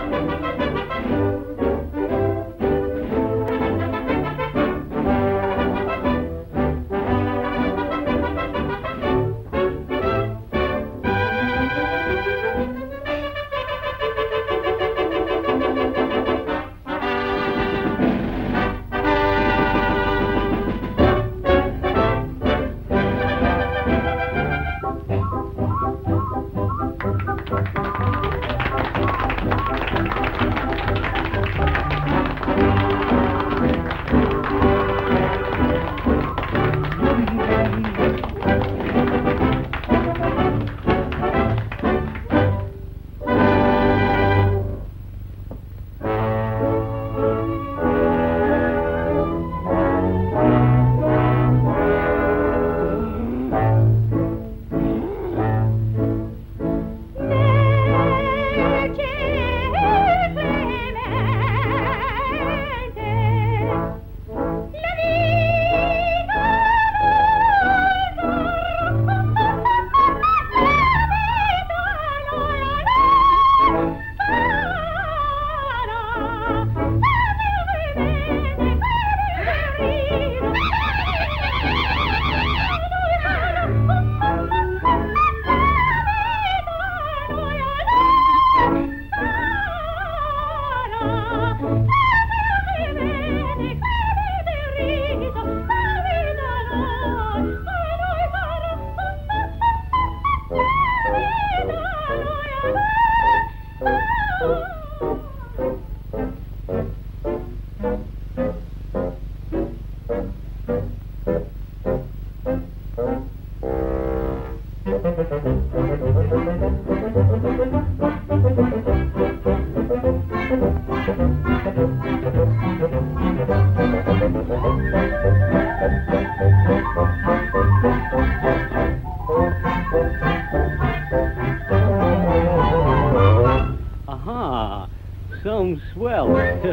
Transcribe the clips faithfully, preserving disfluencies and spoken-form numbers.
Aha, some swell.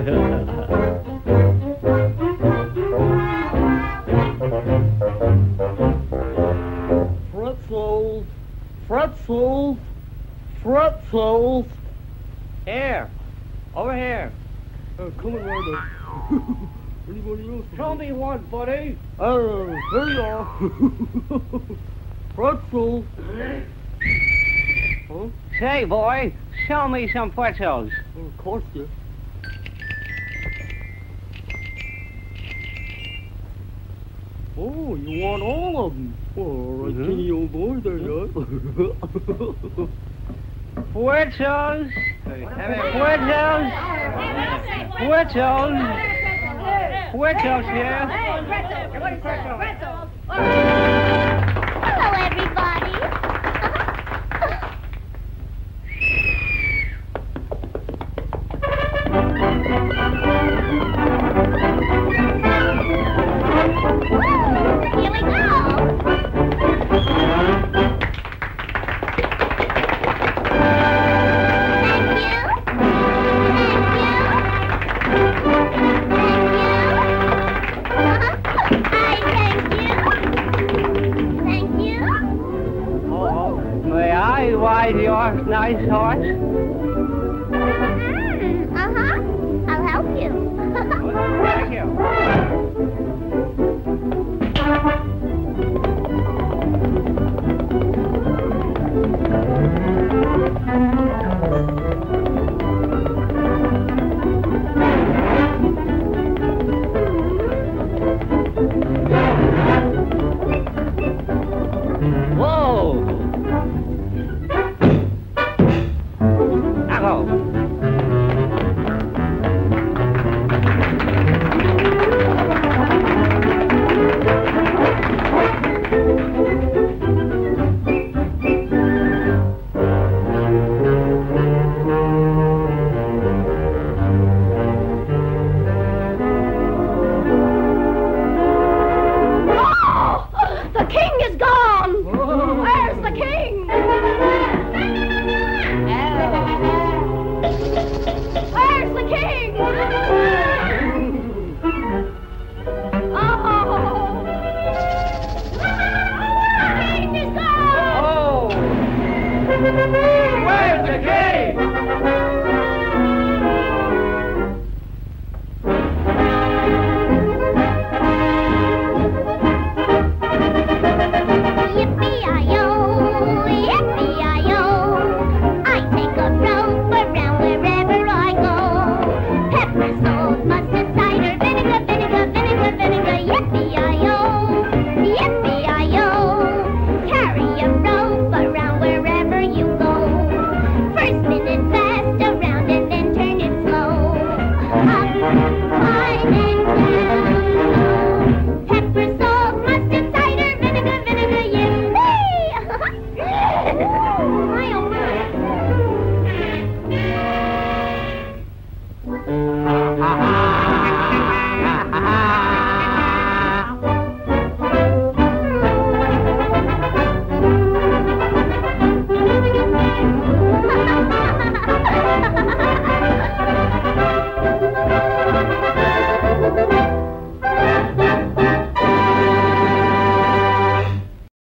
Pretzels, pretzels, pretzels. Here, over here. Uh, come on, right. Anybody else? Show me one, buddy. Oh, here you are. Pretzels. Huh? Say, boy, show me some pretzels. Oh, of course, yeah. Oh, you want all of them? Oh, all right, Mm-hmm. teeny old boy there, yeah. Pretzels. Pretzels. Pretzels. Pretzels here. Hello, everybody. Here we go. Ride your nice horse? Mm, uh-huh. I'll help you. Thank you.